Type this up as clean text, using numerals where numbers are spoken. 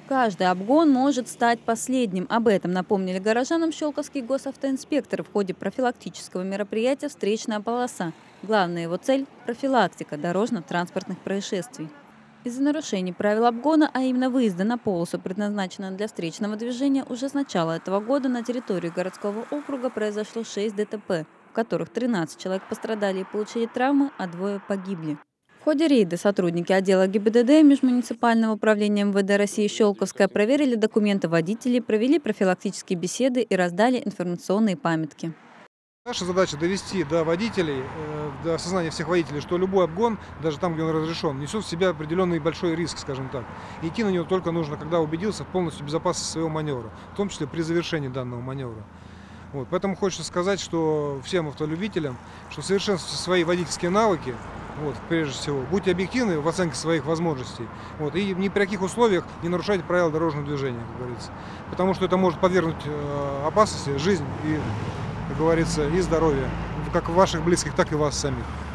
Каждый обгон может стать последним. Об этом напомнили горожанам щелковские госавтоинспекторы в ходе профилактического мероприятия «Встречная полоса». Главная его цель – профилактика дорожно-транспортных происшествий. Из-за нарушений правил обгона, а именно выезда на полосу, предназначенную для встречного движения, уже с начала этого года на территории городского округа произошло 6 ДТП, в которых 13 человек пострадали и получили травмы, а 2 погибли. В ходе рейда сотрудники отдела ГИБДД Межмуниципального управления МВД России «Щелковская» проверили документы водителей, провели профилактические беседы и раздали информационные памятки. Наша задача довести до водителей, до осознания всех водителей, что любой обгон, даже там, где он разрешен, несет в себя определенный большой риск, скажем так. И идти на него только нужно, когда убедился в полностью безопасности своего маневра, в том числе при завершении данного маневра. Вот. Поэтому хочется сказать, что всем автолюбителям, что совершенствуйте свои водительские навыки, вот, прежде всего, будьте объективны в оценке своих возможностей, вот, и ни при каких условиях не нарушайте правила дорожного движения, как говорится. Потому что это может подвергнуть опасности жизнь и, как говорится, и здоровье, как ваших близких, так и вас самих.